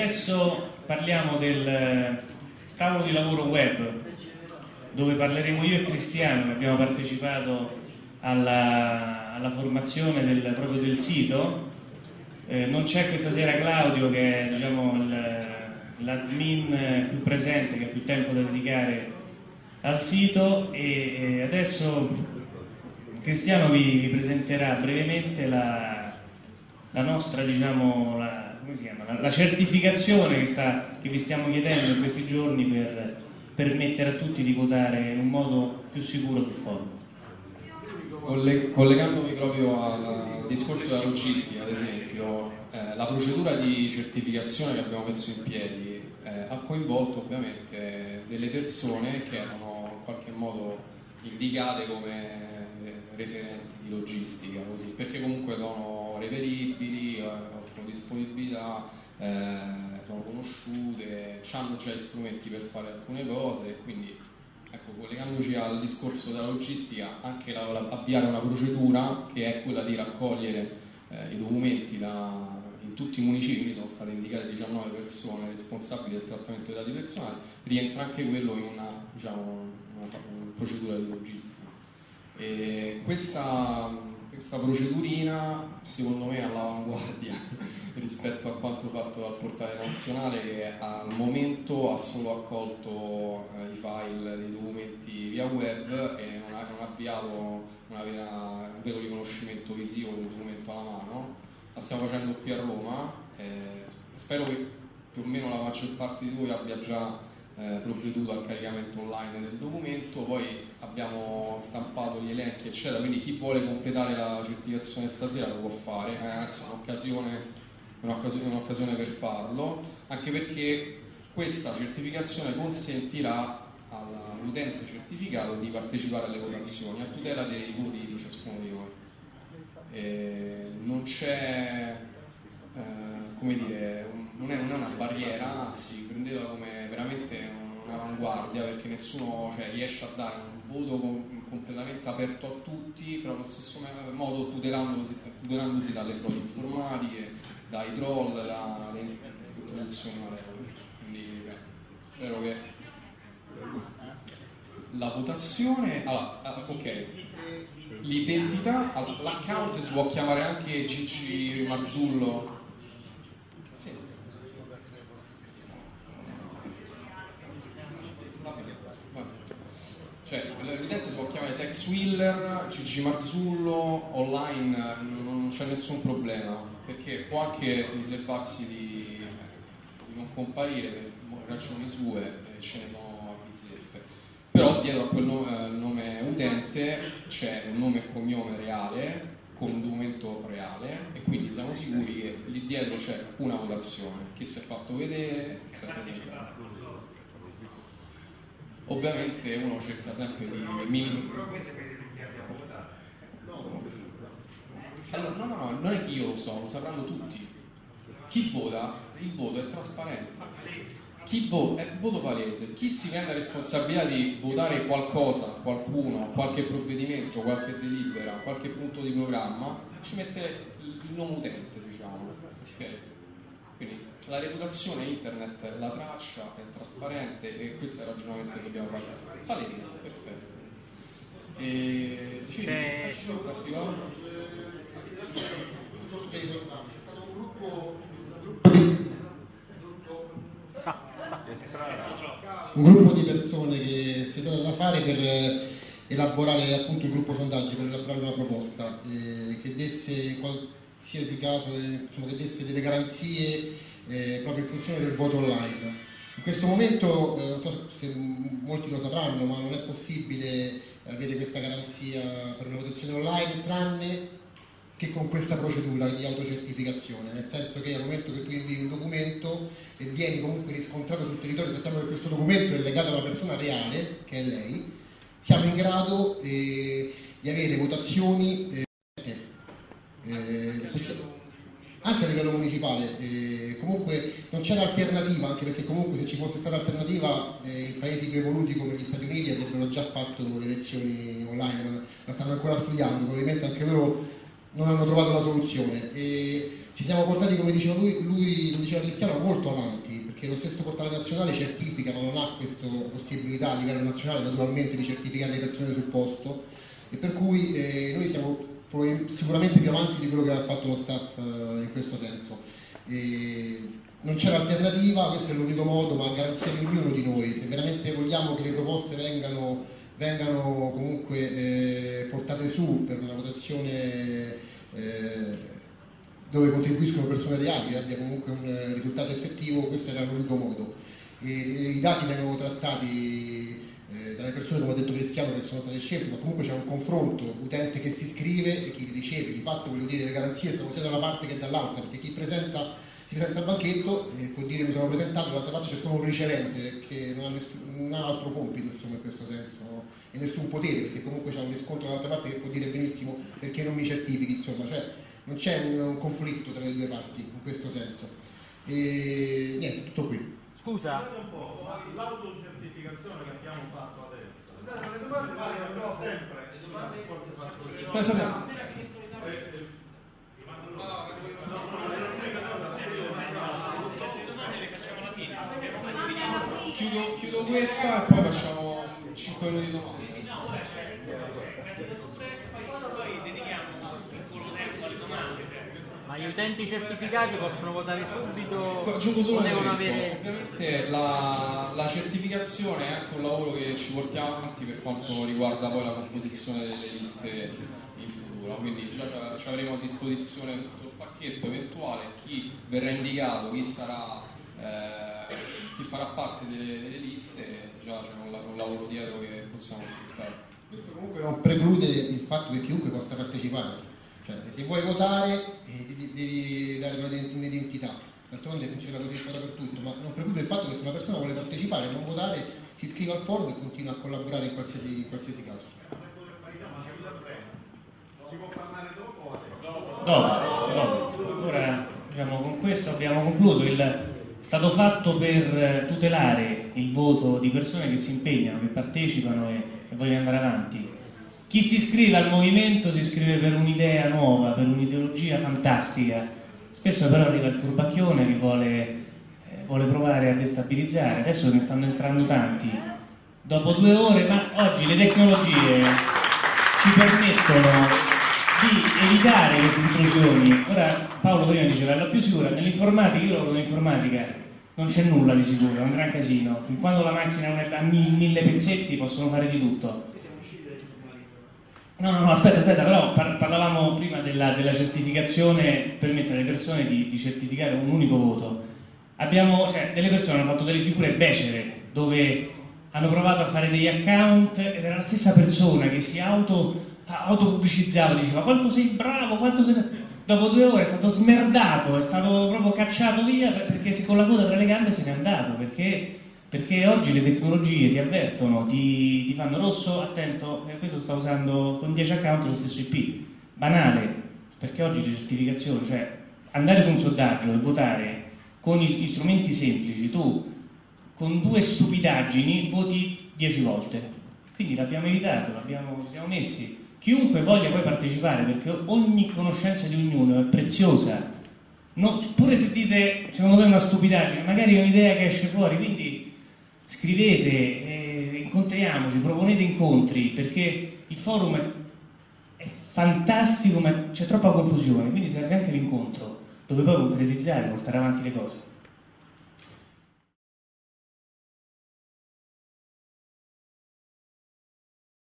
adesso parliamo del tavolo di lavoro web, dove parleremo io e Cristiano, che abbiamo partecipato alla formazione proprio del sito. Non c'è questa sera Claudio, che è, diciamo, l'admin più presente, che ha più tempo da dedicare al sito, e adesso Cristiano vi presenterà brevemente la nostra, diciamo, come si chiama? La certificazione che vi stiamo chiedendo in questi giorni per permettere a tutti di votare in un modo più sicuro sul forum. Collegandomi proprio al discorso della logistica, ad esempio, la procedura di certificazione che abbiamo messo in piedi ha coinvolto ovviamente delle persone che erano in qualche modo indicate come referenti di logistica, così, perché comunque sono reperibili, offrono disponibilità, sono conosciute, hanno già strumenti per fare alcune cose, quindi ecco, collegandoci al discorso della logistica, anche avviare una procedura che è quella di raccogliere i documenti in tutti i municipi, quindi sono state indicate 19 persone responsabili del trattamento dei dati personali, rientra anche quello in una procedura di logistica. E questa procedurina secondo me è all'avanguardia rispetto a quanto fatto dal portale nazionale, che al momento ha solo accolto i file dei documenti via web e non ha avviato un vero riconoscimento visivo del documento alla mano. La stiamo facendo qui a Roma, spero che più o meno la maggior parte di voi abbia già provveduto al caricamento online del documento. Poi abbiamo stampato gli elenchi eccetera, quindi chi vuole completare la certificazione stasera lo può fare, anzi è un'occasione per farlo, anche perché questa certificazione consentirà all'utente certificato di partecipare alle votazioni a tutela dei voti di ciascuno di noi. Non c'è non è una barriera, anzi prendetela come veramente un'avanguardia, perché nessuno riesce a dare un voto completamente aperto a tutti, però allo stesso modo tutelandosi dalle frodi informatiche, dai troll, dalle introduzioni malevole. Quindi spero che la votazione, ok, l'identità, l'account si può chiamare anche Gigi Marzullo. Sì. Cioè, l'utente si può chiamare Tex Wheeler, Gigi Marzullo, online non c'è nessun problema, perché può anche riservarsi di non comparire per ragioni sue, ce ne sono bizzeffe. Però dietro a quel nome utente c'è un nome e cognome reale, con un documento reale, e quindi siamo sicuri che lì dietro c'è una votazione, chi si è fatto vedere, chi si è presentato. Ovviamente uno cerca sempre di minimo. Allora, no, non è che io lo so, lo sapranno tutti. Chi vota, il voto è trasparente. Chi vota è voto palese. Chi si prende la responsabilità di votare qualcosa, qualcuno, qualche provvedimento, qualche delibera, qualche punto di programma, ci mette il nome utente, diciamo. Okay? Quindi la reputazione internet la traccia, è trasparente, e questo è il ragionamento che dobbiamo fare. Palese, perfetto. C'è un particolare? Un gruppo di persone che si è dato da fare per elaborare appunto un gruppo sondaggi, per elaborare una proposta che desse in qualsiasi caso che desse delle garanzie proprio in funzione del voto online. In questo momento, non so se molti lo sapranno, ma non è possibile avere questa garanzia per una votazione online tranne che con questa procedura di autocertificazione, nel senso che al momento che tu invii un documento e vieni comunque riscontrato sul territorio, sappiamo che questo documento è legato a una persona reale, che è lei, siamo in grado di avere votazioni anche a livello municipale. Comunque non c'è l'alternativa, anche perché comunque se ci fosse stata alternativa in paesi più evoluti come gli Stati Uniti avrebbero già fatto le elezioni online, ma la stanno ancora studiando, probabilmente anche loro non hanno trovato la soluzione. ci siamo portati, come diceva lui lo diceva Cristiano, molto avanti, perché lo stesso portale nazionale certifica, ma non ha questa possibilità a livello nazionale naturalmente di certificare le persone sul posto, e per cui noi siamo sicuramente più avanti di quello che ha fatto lo staff in questo senso. Non c'è alternativa, questo è l'unico modo, ma a garanzia di ognuno di noi. Se veramente vogliamo che le proposte vengano comunque portate su per una votazione dove contribuiscono persone reali e abbia comunque un risultato effettivo, questo era l'unico modo. I dati vengono trattati dalle persone, come ha detto Cristiano, che sono state scelte, ma comunque c'è un confronto utente che si iscrive e chi riceve. Di fatto, voglio dire, le garanzie sono sia da una parte che dall'altra, perché chi si presenta al banchetto può dire mi sono presentato, dall'altra parte c'è solo un ricevente che non ha altro compito, insomma, in questo senso, e nessun potere, perché comunque c'è un riscontro dall'altra parte che può dire benissimo perché non mi certifichi, insomma, cioè non c'è un conflitto tra le due parti in questo senso. E niente, tutto qui. Scusa, un po', ma l'autocertificazione che abbiamo fatto adesso, le domande variano sempre, forse fatto chiudo questa e poi facciamo 5 minuti di domande. ma gli utenti certificati possono votare subito Aggiungo solo o un devono elemento. avere... Ovviamente la certificazione è anche un lavoro che ci portiamo avanti per quanto riguarda poi la composizione delle liste in futuro, quindi già ci avremo a disposizione tutto il pacchetto eventuale, chi verrà indicato, chi farà parte delle liste, già c'è un lavoro dietro che possiamo sfruttare. Questo comunque non preclude il fatto che chiunque possa partecipare. Cioè, se vuoi votare devi dare un'identità, d'altronde funziona così dappertutto, ma non preclude il fatto che se una persona vuole partecipare e non votare si iscrive al forum e continua a collaborare in qualsiasi caso. Si può parlare dopo o adesso? Dopo. Ora, diciamo, con questo abbiamo concluso. È stato fatto per tutelare il voto di persone che si impegnano, che partecipano e vogliono andare avanti. Chi si iscrive al movimento si iscrive per un'idea nuova, per un'ideologia fantastica. Spesso però arriva il furbacchione che vuole provare a destabilizzare. Adesso ne stanno entrando tanti. Dopo 2 ore, ma oggi le tecnologie ci permettono di evitare queste intrusioni. Ora Paolo prima diceva, la più sicura, nell'informatica, io lavoro nell'informatica, non c'è nulla di sicuro, è un gran casino. Fin quando la macchina non è da 1000 pezzetti possono fare di tutto. No, aspetta, però parlavamo prima della certificazione, permettere alle persone di certificare un unico voto. Delle persone hanno fatto delle figure becere, dove hanno provato a fare degli account ed era la stessa persona che si autopubblicizzava, diceva quanto sei bravo, Dopo 2 ore è stato smerdato, è stato proprio cacciato via perché con la coda tra le gambe se n'è andato, perché oggi le tecnologie ti avvertono, ti fanno rosso, attento, questo sta usando con 10 account lo stesso IP. Banale, perché oggi le certificazioni, cioè andare su un sondaggio e votare con gli strumenti semplici, tu con 2 stupidaggini voti 10 volte. Quindi l'abbiamo evitato, ci siamo messi. Chiunque voglia poi partecipare, perché ogni conoscenza di ognuno è preziosa. Pure se dite, secondo me è una stupidaggine, magari è un'idea che esce fuori, quindi scrivete, incontriamoci, proponete incontri, perché il forum è fantastico, ma c'è troppa confusione, quindi serve anche l'incontro, dove poi concretizzare, portare avanti le cose.